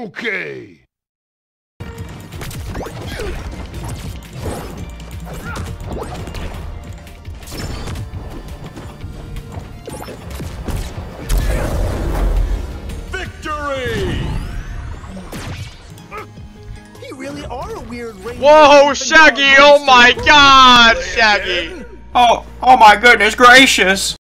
Okay. Victory! You really are a weird ranger. Whoa, Shaggy! Oh my God, Shaggy! Oh my goodness gracious!